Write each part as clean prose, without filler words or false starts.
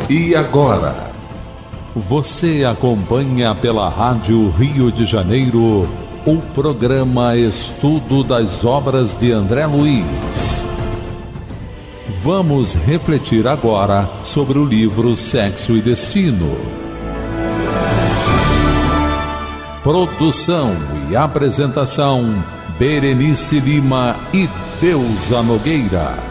E agora, você acompanha pela Rádio Rio de Janeiro o programa Estudo das Obras de André Luiz. Vamos refletir agora sobre o livro Sexo e Destino. Produção e apresentação, Berenice Lima e Deusa Nogueira.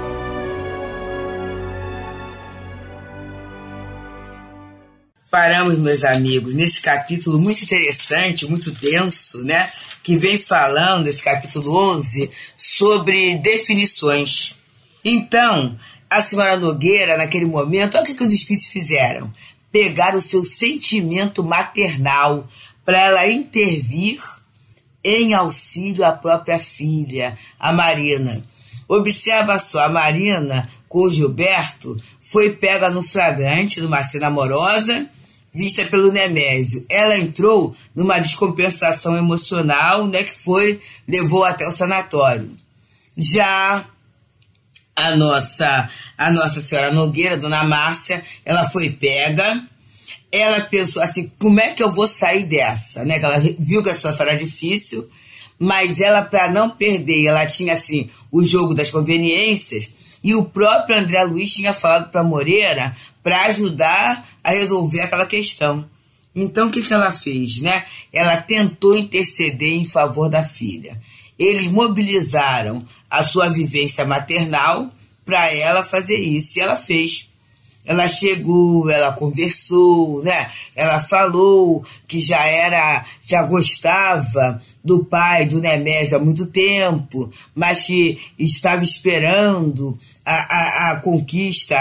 Paramos, meus amigos, nesse capítulo muito interessante, muito denso, né? Que vem falando, esse capítulo 11, sobre definições. Então, a senhora Nogueira, naquele momento, olha o que os espíritos fizeram. Pegaram o seu sentimento maternal para ela intervir em auxílio à própria filha, a Marina. Observa só, a Marina, com o Gilberto, foi pega no flagrante, numa cena amorosa, vista pelo Nemésio. Ela entrou numa descompensação emocional, né, que levou até o sanatório. Já a nossa senhora Nogueira, dona Márcia, ela foi pega, ela pensou assim, como é que eu vou sair dessa? Né? Ela viu que a situação era difícil, mas ela, para não perder, ela tinha assim o jogo das conveniências, e o próprio André Luiz tinha falado para Moreira para ajudar a resolver aquela questão. Então, o que ela fez? Né? Ela tentou interceder em favor da filha. Eles mobilizaram a sua vivência maternal para ela fazer isso, e ela fez. Ela chegou, ela conversou, né? Ela falou que já gostava do pai, do Nemésio, há muito tempo, mas que estava esperando a conquista,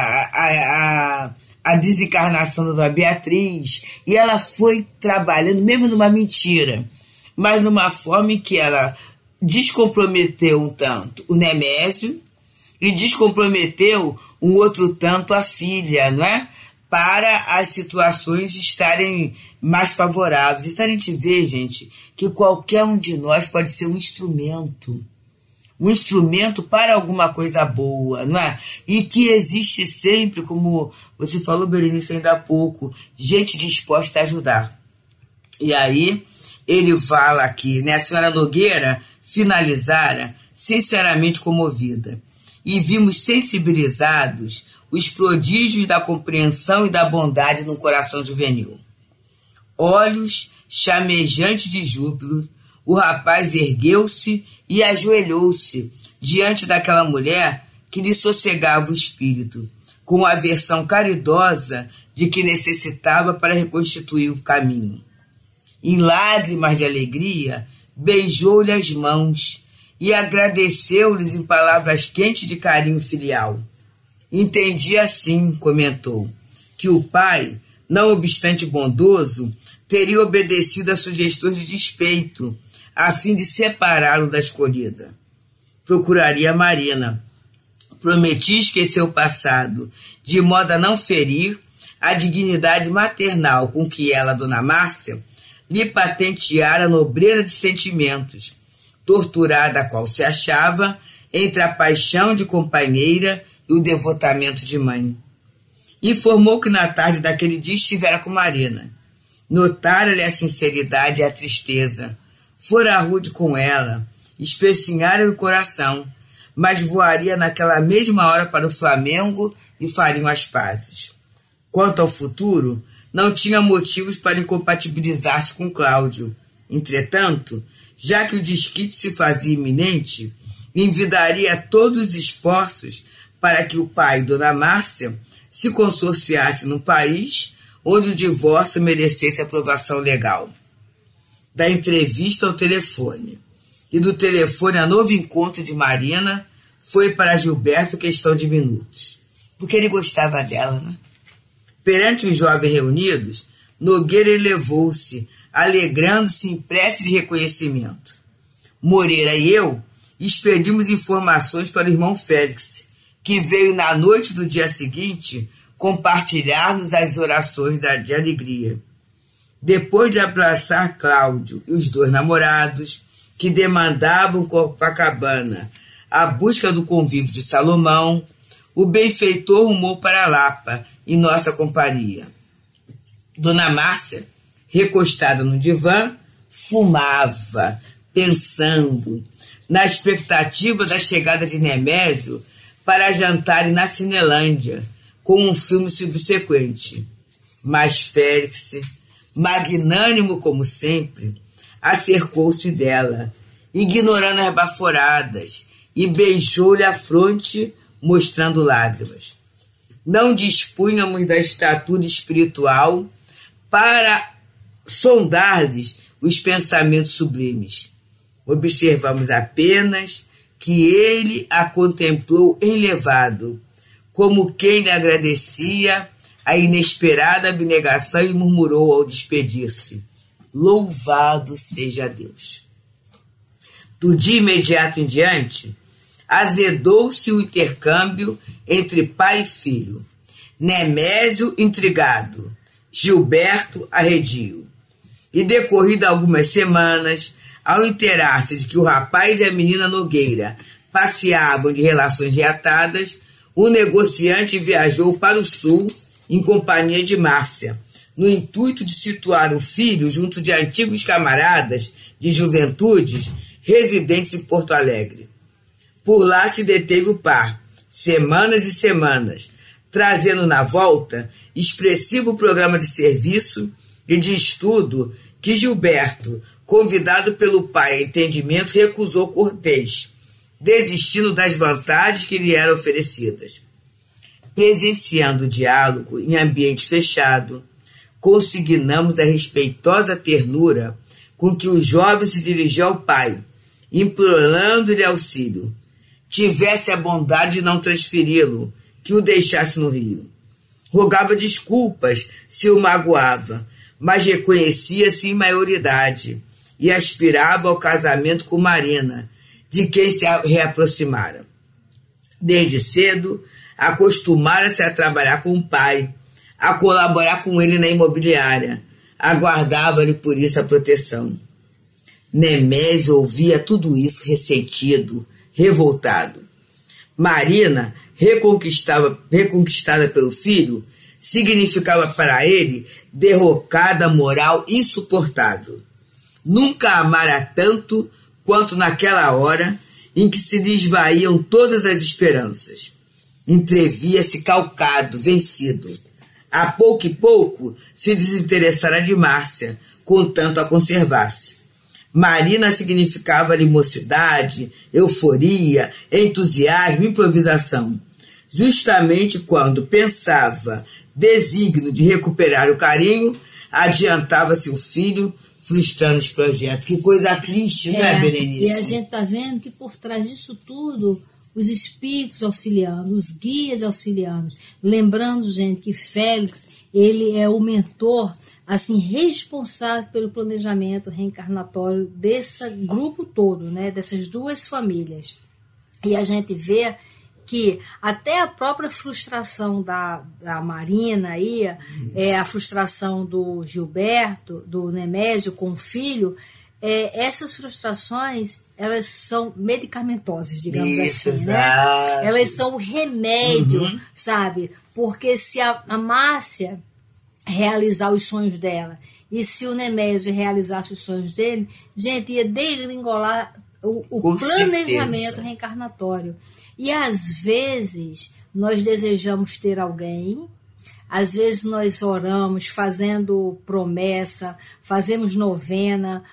a desencarnação da Dona Beatriz. E ela foi trabalhando, mesmo numa mentira, mas numa forma em que ela descomprometeu um tanto o Nemésio e descomprometeu um outro tanto a filha, não é? Para as situações estarem mais favoráveis. Então a gente vê, gente, que qualquer um de nós pode ser um instrumento para alguma coisa boa, não é? E que existe sempre, como você falou, Berenice, ainda há pouco, gente disposta a ajudar. E aí, ele fala aqui, né? A senhora Nogueira finalizara sinceramente comovida. E vimos sensibilizados os prodígios da compreensão e da bondade no coração juvenil. Olhos chamejantes de júbilo, o rapaz ergueu-se e ajoelhou-se diante daquela mulher que lhe sossegava o espírito, com a versão caridosa de que necessitava para reconstituir o caminho. Em lágrimas de alegria, beijou-lhe as mãos e agradeceu-lhes em palavras quentes de carinho filial. Entendi assim, comentou, que o pai, não obstante bondoso, teria obedecido a sugestões de despeito, a fim de separá-lo da escolhida. Procuraria a Marina. Prometi esquecer o passado, de modo a não ferir a dignidade maternal com que ela, Dona Márcia, lhe patenteara a nobreza de sentimentos, torturada a qual se achava entre a paixão de companheira e o devotamento de mãe. Informou que na tarde daquele dia estivera com Marina. Notara-lhe a sinceridade e a tristeza. Fora rude com ela, especinhara o coração, mas voaria naquela mesma hora para o Flamengo e fariam as pazes. Quanto ao futuro, não tinha motivos para incompatibilizar-se com Cláudio. Entretanto, já que o desquite se fazia iminente, envidaria todos os esforços para que o pai e Dona Márcia se consorciassem num país onde o divórcio merecesse aprovação legal. Da entrevista ao telefone e do telefone a novo encontro de Marina, foi para Gilberto questão de minutos, porque ele gostava dela, né? Perante os jovens reunidos, Nogueira elevou-se, alegrando-se em prece de reconhecimento. Moreira e eu expedimos informações para o irmão Félix, que veio na noite do dia seguinte compartilhar-nos as orações de alegria. Depois de abraçar Cláudio e os dois namorados, que demandavam Copacabana a busca do convívio de Salomão, o benfeitor rumou para a Lapa, em nossa companhia. Dona Márcia, recostada no divã, fumava, pensando na expectativa da chegada de Nemésio para jantarem na Cinelândia, com um filme subsequente. Mas Félix, magnânimo como sempre, acercou-se dela, ignorando as baforadas, e beijou-lhe a fronte, mostrando lágrimas. Não dispunhamos da estatura espiritual para sondar-lhes os pensamentos sublimes. Observamos apenas que ele a contemplou enlevado, como quem lhe agradecia a inesperada abnegação e murmurou ao despedir-se: louvado seja Deus. Do dia imediato em diante, azedou-se o intercâmbio entre pai e filho. Nemésio intrigado, Gilberto arredio. E decorrido algumas semanas, ao inteirar-se de que o rapaz e a menina Nogueira passeavam de relações reatadas, o negociante viajou para o sul em companhia de Márcia, no intuito de situar o filho junto de antigos camaradas de juventude residentes em Porto Alegre. Por lá se deteve o par, semanas e semanas, trazendo na volta expressivo programa de serviço e de estudo que Gilberto, convidado pelo pai a entendimento, recusou cortês, desistindo das vantagens que lhe eram oferecidas. Presenciando o diálogo em ambiente fechado, consignamos a respeitosa ternura com que o jovem se dirigiu ao pai, implorando-lhe auxílio. Tivesse a bondade de não transferi-lo, que o deixasse no Rio. Rogava desculpas se o magoava, mas reconhecia-se em maioridade e aspirava ao casamento com Marina, de quem se reaproximara. Desde cedo, acostumara-se a trabalhar com o pai, a colaborar com ele na imobiliária. Aguardava-lhe por isso a proteção. Nemésio ouvia tudo isso ressentido, revoltado. Marina, reconquistada pelo filho, significava para ele derrocada moral insuportável. Nunca amara tanto quanto naquela hora em que se lhe esvaíam todas as esperanças. Entrevia-se calcado, vencido. A pouco e pouco se desinteressara de Márcia, contanto a conservasse. Marina significava-lhe mocidade, euforia, entusiasmo, improvisação. Justamente quando pensava desígnio de recuperar o carinho, adiantava-se o filho, frustrando os projetos. Que coisa triste, não é, Berenice? E a gente está vendo que por trás disso tudo, os espíritos auxiliando, os guias auxiliando. Lembrando, gente, que Félix, ele é o mentor, assim, responsável pelo planejamento reencarnatório desse grupo todo, né, dessas duas famílias. E a gente vê que até a própria frustração da Marina aí, a frustração do Gilberto, do Nemésio com o filho, essas frustrações, elas são medicamentosas, digamos isso, assim, né? Elas são o remédio, sabe? Porque se a Márcia realizar os sonhos dela, e se o Nemésio realizasse os sonhos dele, gente, ia degringolar o planejamento reencarnatório. E às vezes nós desejamos ter alguém, às vezes nós oramos fazendo promessa, fazemos novena,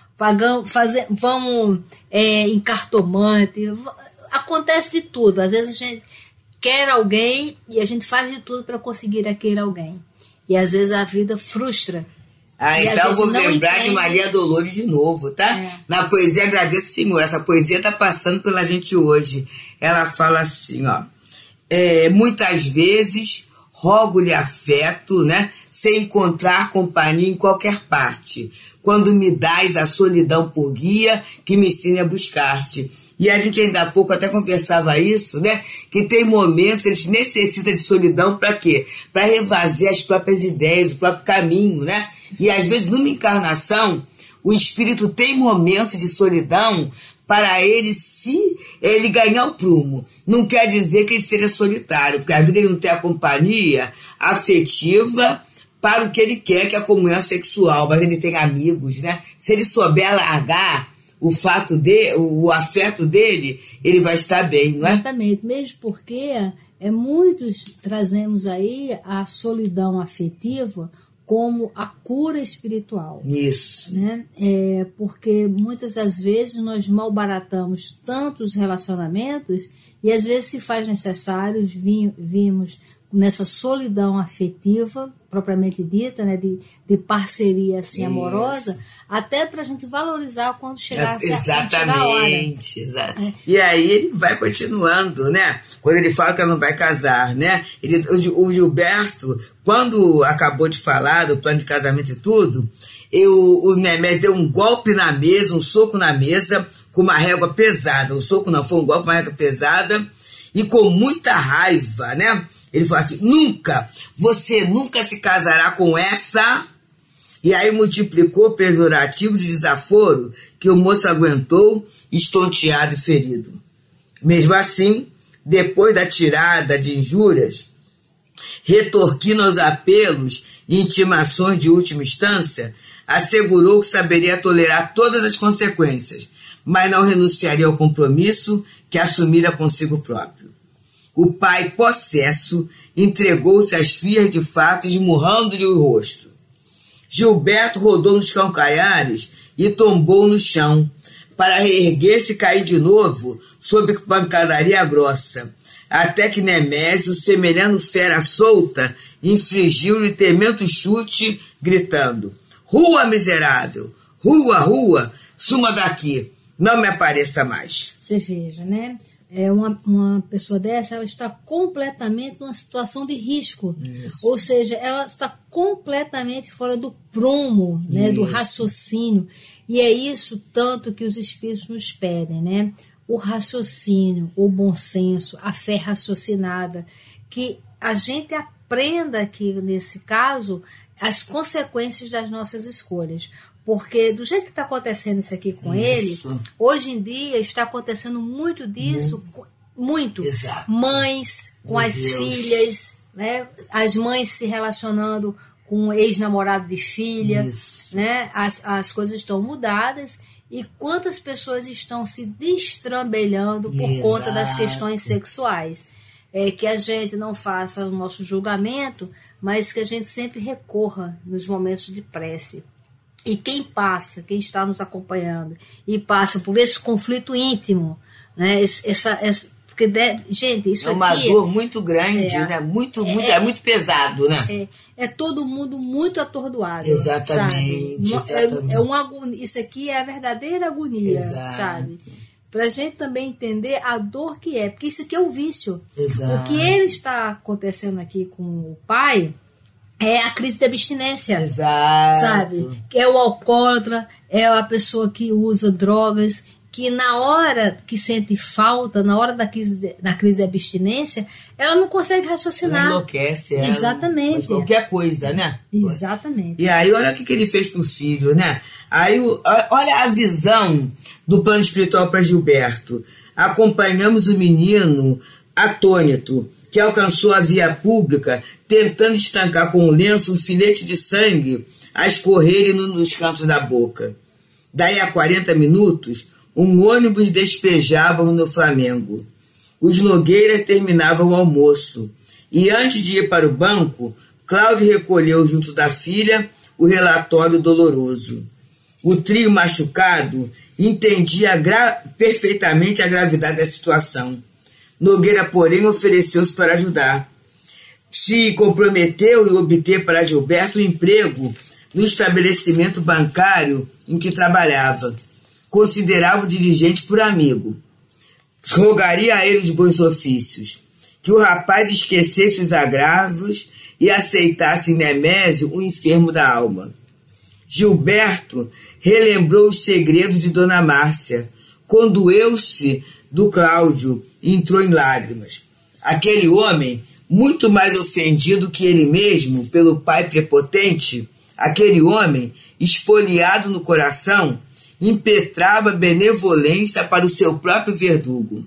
vamos em cartomante, acontece de tudo. Às vezes a gente quer alguém e a gente faz de tudo para conseguir aquele alguém. E às vezes a vida frustra. Então eu vou lembrar de Maria Dolores de novo, tá? Na poesia Agradeço, Senhor. Essa poesia está passando pela gente hoje. Ela fala assim, ó. Muitas vezes rogo-lhe afeto, né? Sem encontrar companhia em qualquer parte. Quando me dás a solidão por guia, que me ensine a buscar-te. E a gente ainda há pouco até conversava isso, né? Que tem momentos que a gente necessita de solidão para quê? Para refazer as próprias ideias, o próprio caminho, né? E às vezes numa encarnação, o espírito tem momentos de solidão para ele, se ele ganhar o prumo. Não quer dizer que ele seja solitário, porque a vida ele não tem a companhia afetiva para o que ele quer, que é a comunhão sexual, mas ele tem amigos, né? Se ele souber largar o afeto dele, ele vai estar bem, não é? Exatamente, mesmo porque muitos trazemos aí a solidão afetiva como a cura espiritual. Isso. Né? Porque muitas das vezes nós malbaratamos tantos relacionamentos e às vezes se faz necessário vimos nessa solidão afetiva, propriamente dita, né, de parceria assim, amorosa, até para a gente valorizar quando chegar a hora. Exatamente. E aí ele vai continuando, né? Quando ele fala que ela não vai casar, né? O Gilberto, quando acabou de falar do plano de casamento e tudo, o Nemésio deu um golpe na mesa, um soco na mesa, com uma régua pesada. O soco não, foi um golpe com uma régua pesada, e com muita raiva, né? Ele falou assim, você nunca se casará com essa... E aí multiplicou o pejorativo de desaforo que o moço aguentou, estonteado e ferido. Mesmo assim, depois da tirada de injúrias, retorquindo aos apelos e intimações de última instância, assegurou que saberia tolerar todas as consequências, mas não renunciaria ao compromisso que assumira consigo próprio. O pai, possesso, entregou-se às fias de fato, esmurrando-lhe o rosto. Gilberto rodou nos calcanhares e tombou no chão, para reerguer-se e cair de novo sob pancadaria grossa, até que Nemésio, semelhando fera solta, infligiu-lhe tremendo chute, gritando, rua, miserável! Rua, rua! Suma daqui! Não me apareça mais! Você veja, né? Uma pessoa dessa, ela está completamente numa situação de risco. Isso. Ou seja, ela está completamente fora do prumo, né, do raciocínio. E é isso tanto que os espíritos nos pedem, né? O raciocínio, o bom senso, a fé raciocinada, que a gente aprenda aqui, nesse caso, as consequências das nossas escolhas. Porque do jeito que está acontecendo isso aqui com ele, hoje em dia está acontecendo muito disso, muito. Exato. Mães com as filhas, né? As mães se relacionando com um ex-namorado de filha, né? As coisas estão mudadas e quantas pessoas estão se destrambelhando por conta das questões sexuais. Que a gente não faça o nosso julgamento, mas que a gente sempre recorra nos momentos de prece. E quem está nos acompanhando e passa por esse conflito íntimo, né? Porque, gente, isso é uma aqui... dor muito grande, né? Muito pesado, né? É todo mundo muito atordoado. Exatamente. Sabe? Isso aqui é a verdadeira agonia, sabe? Para a gente também entender a dor que é. Porque isso aqui é o vício. Exato. O que ele está acontecendo aqui com o pai... é a crise de abstinência, sabe? Que é o alcoólatra, é a pessoa que usa drogas, que na hora que sente falta, na hora da crise de abstinência, ela não consegue raciocinar. Ela enlouquece. Exatamente. Qualquer coisa, né? Exatamente. E aí, olha o que ele fez pro filho, né? Aí, olha a visão do plano espiritual para Gilberto. Acompanhamos o menino atônito, que alcançou a via pública, tentando estancar com um lenço um filete de sangue a escorrer nos cantos da boca. Daí a 40 minutos, um ônibus despejava no Flamengo. Os Nogueiras terminavam o almoço, e antes de ir para o banco, Cláudio recolheu junto da filha o relatório doloroso. O trio machucado entendia perfeitamente a gravidade da situação. Nogueira, porém, ofereceu-se para ajudar. Se comprometeu em obter para Gilberto um emprego no estabelecimento bancário em que trabalhava. Considerava o dirigente por amigo. Rogaria a ele os bons ofícios, que o rapaz esquecesse os agravos e aceitasse em Nemésio um enfermo da alma. Gilberto relembrou os segredos de Dona Márcia, condoeu-se do Cláudio e entrou em lágrimas. Aquele homem, muito mais ofendido que ele mesmo pelo pai prepotente, aquele homem, espoliado no coração, impetrava benevolência para o seu próprio verdugo.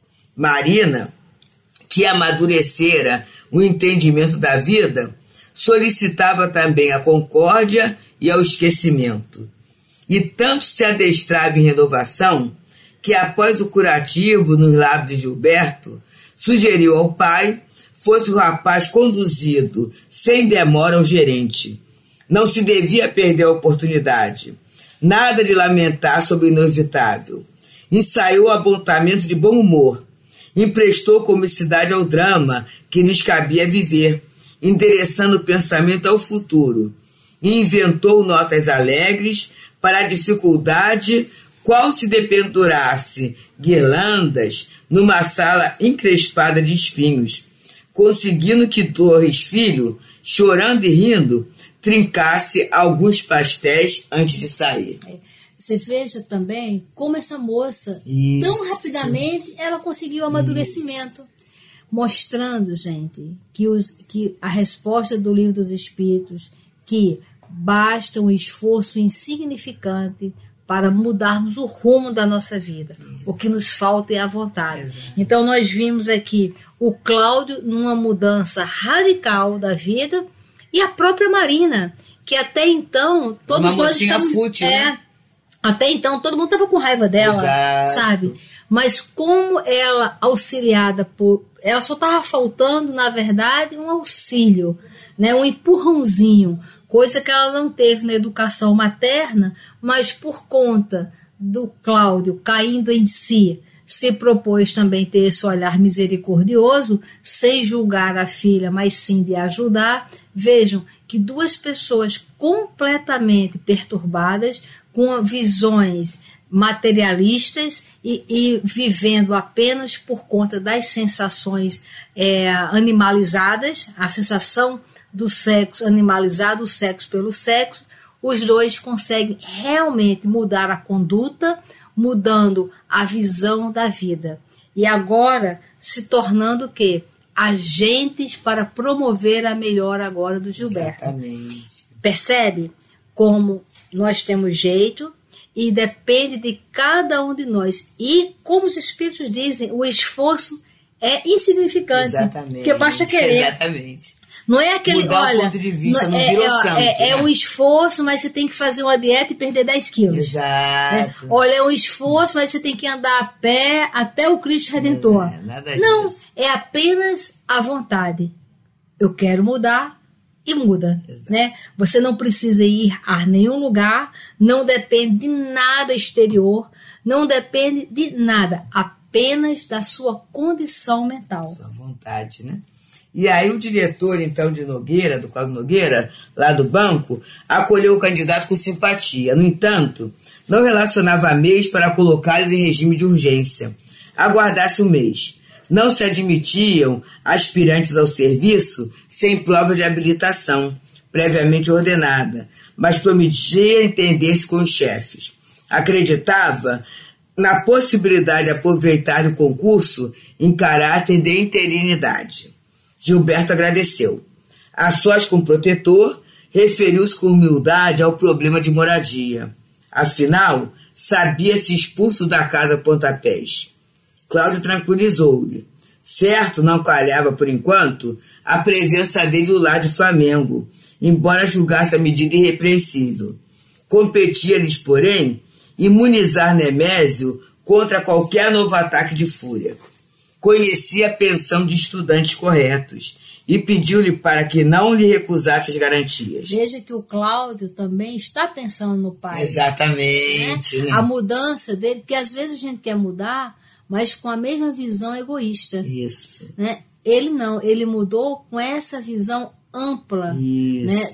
Marina, que amadurecera o entendimento da vida, solicitava também a concórdia e ao esquecimento. E tanto se adestrava em renovação, que após o curativo nos lábios de Gilberto, sugeriu ao pai fosse o rapaz conduzido sem demora ao gerente. Não se devia perder a oportunidade. Nada de lamentar sobre o inevitável. Ensaiou o apontamento de bom humor. Emprestou comicidade ao drama que lhes cabia viver, endereçando o pensamento ao futuro. E inventou notas alegres para a dificuldade, qual se dependurasse guirlandas numa sala encrespada de espinhos, conseguindo que Torres Filho, chorando e rindo, trincasse alguns pastéis antes de sair. Você veja também como essa moça, Isso. tão rapidamente, ela conseguiu amadurecimento. Mostrando, gente, que a resposta do Livro dos Espíritos, que basta um esforço insignificante para mudarmos o rumo da nossa vida. O que nos falta é a vontade. Exato. Então nós vimos aqui o Cláudio numa mudança radical da vida e a própria Marina, que até então todos nós estávamos... fútil, né? Até então todo mundo estava com raiva dela, Exato. sabe? Mas como ela, auxiliada por... Ela só estava faltando, na verdade, um auxílio, né? Um empurrãozinho, coisa que ela não teve na educação materna, mas por conta do Cláudio caindo em si, se propôs também ter esse olhar misericordioso, sem julgar a filha, mas sim de ajudar. Vejam que duas pessoas completamente perturbadas, com visões materialistas e vivendo apenas por conta das sensações animalizadas, a sensação do sexo animalizado, o sexo pelo sexo, os dois conseguem realmente mudar a conduta, mudando a visão da vida. E agora se tornando o quê? Agentes para promover a melhora agora do Gilberto. Exatamente. Percebe como nós temos jeito e depende de cada um de nós. E como os espíritos dizem, o esforço é insignificante. Exatamente. Porque basta querer. Exatamente. Não é aquele, mudar olha, o ponto de vista, não, não virou santo. É né? um esforço, mas você tem que fazer uma dieta e perder 10 quilos. Exato. Olha, é um esforço, mas você tem que andar a pé até o Cristo Redentor. Nada Não, disso. é apenas a vontade. Eu quero mudar e muda. Né? Você não precisa ir a nenhum lugar, não depende de nada exterior, não depende de nada, apenas da sua condição mental. Sua vontade, né? E aí o diretor, então, de Nogueira, do Cláudio Nogueira, lá do banco, acolheu o candidato com simpatia. No entanto, não relacionava meios para colocá-lo em regime de urgência. Aguardasse um mês. Não se admitiam aspirantes ao serviço sem prova de habilitação, previamente ordenada, mas prometia entender-se com os chefes. Acreditava na possibilidade de aproveitar o concurso em caráter de interinidade. Gilberto agradeceu. A sós com o protetor, referiu-se com humildade ao problema de moradia. Afinal, sabia-se expulso da casa a pontapés. Cláudio tranquilizou-lhe. Certo, não calhava, por enquanto, a presença dele do lado de Flamengo, embora julgasse a medida irrepreensível. Competia-lhes, porém, imunizar Nemésio contra qualquer novo ataque de fúria. Conhecia a pensão de estudantes corretos e pediu-lhe para que não lhe recusasse as garantias. Veja que o Cláudio também está pensando no pai. Exatamente. Né? Né? A mudança dele, porque às vezes a gente quer mudar, mas com a mesma visão egoísta. Isso. Né? Ele não, ele mudou com essa visão ampla. Isso. Né?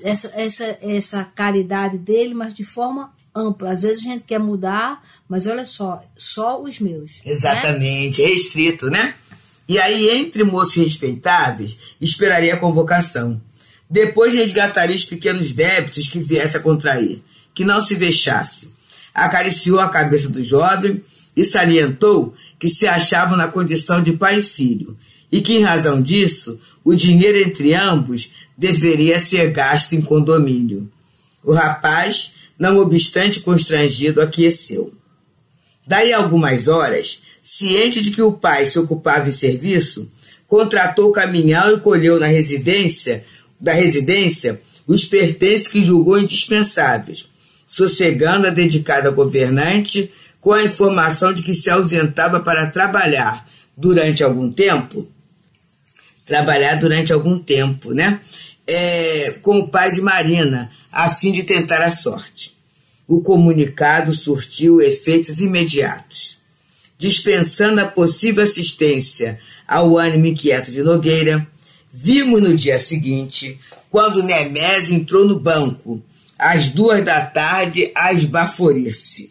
Essa caridade dele, mas de forma ampla. Às vezes a gente quer mudar, mas olha só os meus. Exatamente, né? Restrito, né? E aí, entre moços respeitáveis, esperaria a convocação. Depois resgataria os pequenos débitos que viesse a contrair, que não se vexasse. Acariciou a cabeça do jovem e salientou que se achavam na condição de pai e filho, e que, em razão disso, o dinheiro entre ambos deveria ser gasto em condomínio. O rapaz não obstante constrangido, aqueceu. Daí a algumas horas, ciente de que o pai se ocupava em serviço, contratou o caminhão e colheu da residência os pertences que julgou indispensáveis, sossegando a dedicada governante com a informação de que se ausentava para trabalhar durante algum tempo, né? Com o pai de Marina, a fim de tentar a sorte. O comunicado surtiu efeitos imediatos. Dispensando a possível assistência ao ânimo inquieto de Nogueira, vimos no dia seguinte, quando Nemésio entrou no banco, às 2h a esbaforir-se.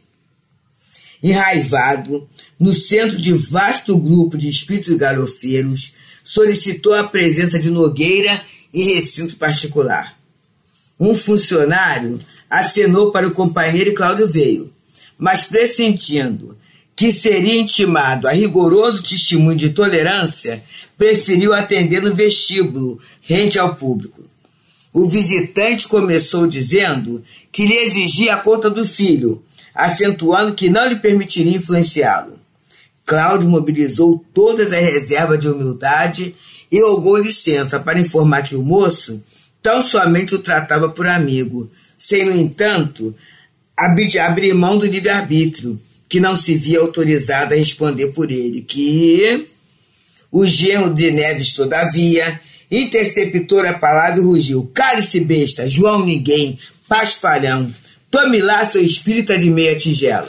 Enraivado, no centro de vasto grupo de espíritos galhofeiros, solicitou a presença de Nogueira em recinto particular. Um funcionário acenou para o companheiro e Cláudio veio, mas pressentindo que seria intimado a rigoroso testemunho de tolerância, preferiu atender no vestíbulo, rente ao público. O visitante começou dizendo que lhe exigia a conta do filho, acentuando que não lhe permitiria influenciá-lo. Cláudio mobilizou todas as reservas de humildade e rogou licença para informar que o moço tão somente o tratava por amigo, sem, no entanto, abrir mão do livre-arbítrio, que não se via autorizado a responder por ele, que o genro de Neves, todavia, interceptou a palavra e rugiu: cale-se, besta, João ninguém, paspalhão, tome lá seu espírita de meia tigela.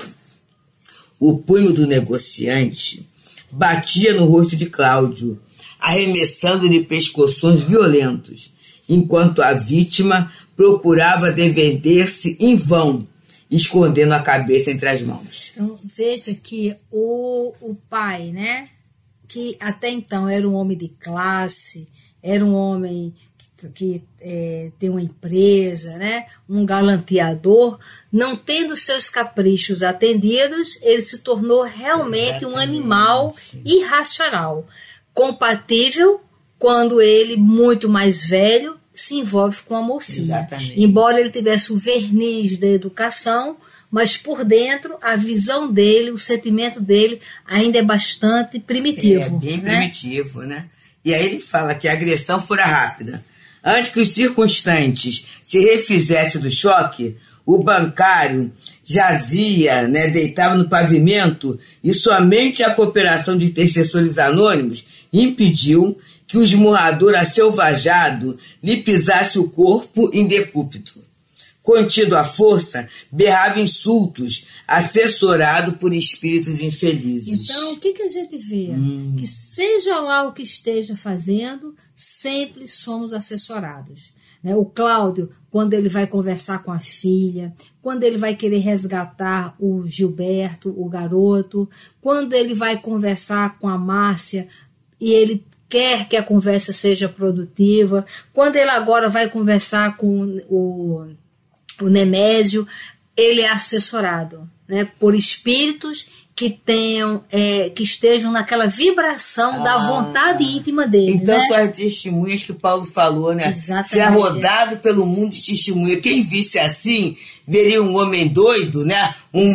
O punho do negociante batia no rosto de Cláudio, arremessando-lhe pescoções violentos, enquanto a vítima procurava defender-se em vão, escondendo a cabeça entre as mãos. Então, veja que o pai, né, que até então era um homem de classe, era um homem que tem uma empresa, né, um galanteador, não tendo seus caprichos atendidos, ele se tornou realmente um animal irracional, compatível quando ele, muito mais velho, se envolve com a mocinha. Exatamente. Embora ele tivesse o verniz da educação, mas por dentro a visão dele, o sentimento dele ainda é bastante primitivo. Bem primitivo, né? E aí ele fala que a agressão fora rápida. Antes que os circunstantes se refizessem do choque, o bancário jazia, né, deitava no pavimento, e somente a cooperação de intercessores anônimos impediu que o esmurrador aselvajado lhe pisasse o corpo em decúbito. Contido à força, berrava insultos, assessorado por espíritos infelizes. Então, o que a gente vê? Que seja lá o que esteja fazendo, sempre somos assessorados. O Cláudio, quando ele vai conversar com a filha, quando ele vai querer resgatar o Gilberto, o garoto, quando ele vai conversar com a Márcia e ele quer que a conversa seja produtiva, quando ele agora vai conversar com o Nemésio, ele é assessorado, né, por espíritos que tenham, que estejam naquela vibração da vontade íntima dele. Então, né? Suas testemunhas que Paulo falou, né? Exatamente. Ser rodado pelo mundo de testemunha. Quem visse assim, veria um homem doido, né?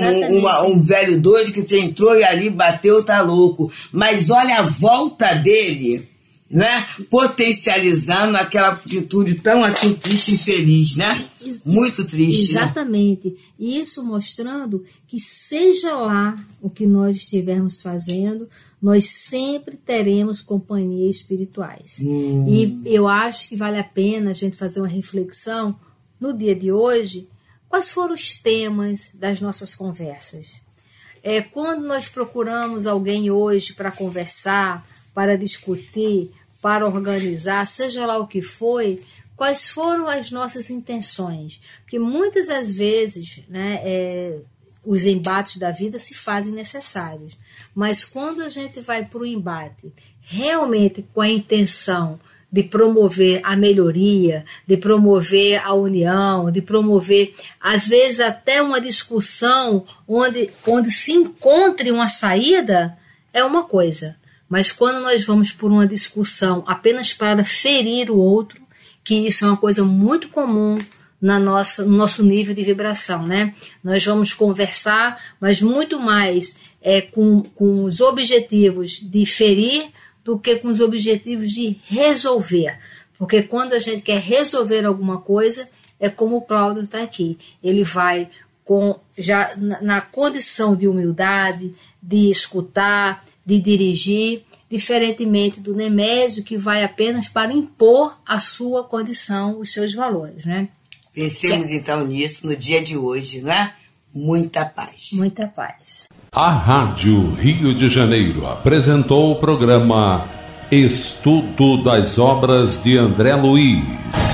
Um velho doido que entrou e ali bateu, tá louco. Mas olha a volta dele, né? Potencializando aquela atitude tão assim triste e infeliz, né? Muito triste. Exatamente. Né? E isso mostrando que seja lá o que nós estivermos fazendo, nós sempre teremos companhias espirituais. E eu acho que vale a pena a gente fazer uma reflexão no dia de hoje, quais foram os temas das nossas conversas. Quando nós procuramos alguém hoje para conversar, para discutir, para organizar, seja lá o que foi, quais foram as nossas intenções? Porque muitas das vezes, né, os embates da vida se fazem necessários, mas quando a gente vai para o embate realmente com a intenção de promover a melhoria, de promover a união, de promover, às vezes, até uma discussão onde se encontre uma saída, é uma coisa. Mas quando nós vamos por uma discussão apenas para ferir o outro, que isso é uma coisa muito comum no nosso nível de vibração, né? Nós vamos conversar, mas muito mais com os objetivos de ferir do que com os objetivos de resolver. Porque quando a gente quer resolver alguma coisa, é como o Cláudio está aqui. Ele vai já na condição de humildade, de escutar, de dirigir, diferentemente do Nemésio, que vai apenas para impor a sua condição, os seus valores, né? Pensemos então nisso no dia de hoje, né? Muita paz. Muita paz. A Rádio Rio de Janeiro apresentou o programa Estudo das Obras de André Luiz.